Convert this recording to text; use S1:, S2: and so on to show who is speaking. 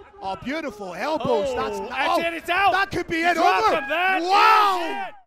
S1: Oh, beautiful elbows.
S2: Oh,
S1: That's
S2: it. It's out.
S1: That could be it.
S2: Drop
S1: Over.
S2: him. That
S1: Wow.
S2: is it.